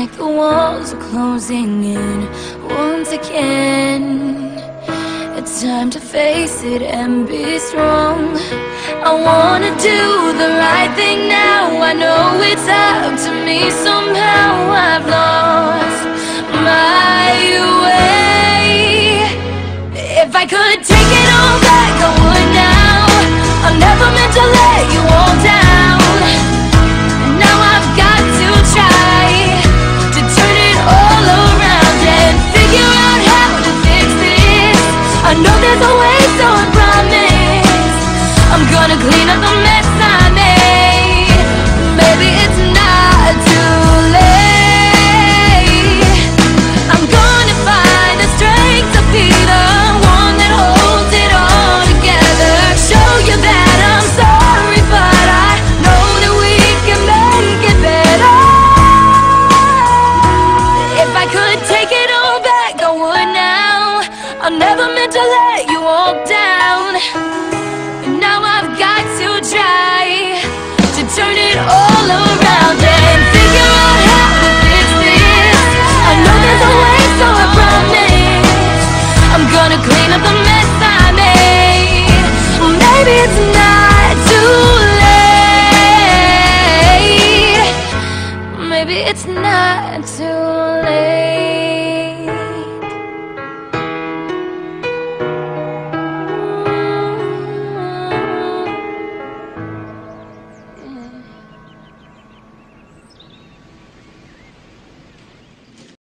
like the walls are closing in once again. It's time to face it and be strong. I wanna do the right thing now. I know it's up to me somehow. I've lost my way. If I could take it all back, I would now. I never meant to let you all down. Now I've got to try to turn it all around and figure out how to fix this. I know there's a way, so I promise I'm gonna clean up the mess I made. Maybe it's not too late. I'm gonna find the strength to be the one that holds it all together. Show you that I'm sorry, but I know that we can make it better. If I could take it all back, I would now. I never meant to let you all down. Now I've got to try to turn it all around and figure out how to fix this. I know there's a way, so I promise I'm gonna clean up the mess I made. Maybe it's not too late. Maybe it's not too late.